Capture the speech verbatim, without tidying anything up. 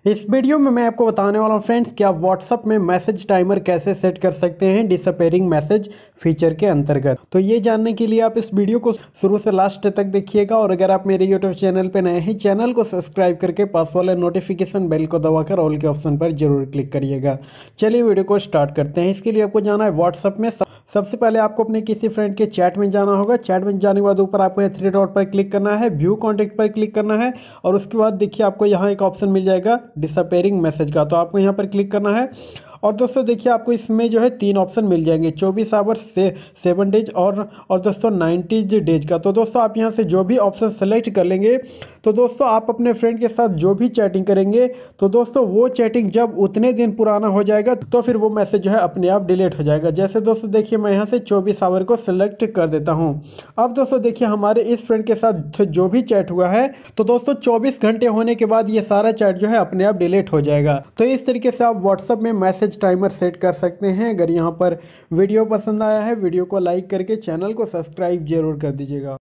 इस वीडियो में मैं आपको बताने वाला हूँ फ्रेंड्स कि आप व्हाट्सएप में मैसेज टाइमर कैसे सेट कर सकते हैं डिसअपेयरिंग मैसेज फीचर के अंतर्गत। तो ये जानने के लिए आप इस वीडियो को शुरू से लास्ट तक देखिएगा, और अगर आप मेरे यूट्यूब चैनल पर नए हैं, चैनल को सब्सक्राइब करके पास वाले नोटिफिकेशन बेल को दबाकर ऑल के ऑप्शन पर जरूर क्लिक करिएगा। चलिए वीडियो को स्टार्ट करते हैं। इसके लिए आपको जाना है व्हाट्सएप में। सबसे पहले आपको अपने किसी फ्रेंड के चैट में जाना होगा। चैट में जाने के बाद ऊपर आपको यहाँ थ्री डॉट पर क्लिक करना है, व्यू कॉन्टैक्ट पर क्लिक करना है, और उसके बाद देखिए आपको यहाँ एक ऑप्शन मिल जाएगा डिसअपेयरिंग मैसेज का। तो आपको यहाँ पर क्लिक करना है। और दोस्तों देखिए आपको इसमें जो है तीन ऑप्शन मिल जाएंगे, चौबीस आवर से सेवन डेज और और दोस्तों नाइन्टी डेज का। तो दोस्तों आप यहाँ से जो भी ऑप्शन सेलेक्ट कर लेंगे, तो दोस्तों आप अपने फ्रेंड के साथ जो भी चैटिंग करेंगे, तो दोस्तों वो चैटिंग जब उतने दिन पुराना हो जाएगा तो फिर वो मैसेज जो है अपने आप डिलीट हो जाएगा। जैसे दोस्तों देखिए मैं यहाँ से चौबीस आवर को सिलेक्ट कर देता हूँ। अब दोस्तों देखिए हमारे इस फ्रेंड के साथ जो भी चैट हुआ है, तो दोस्तों चौबीस घंटे होने के बाद ये सारा चैट जो है अपने आप डिलीट हो जाएगा। तो इस तरीके से आप व्हाट्सएप में मैसेज टाइमर सेट कर सकते हैं। अगर यहाँ पर वीडियो पसंद आया है, वीडियो को लाइक करके चैनल को सब्सक्राइब जरूर कर दीजिएगा।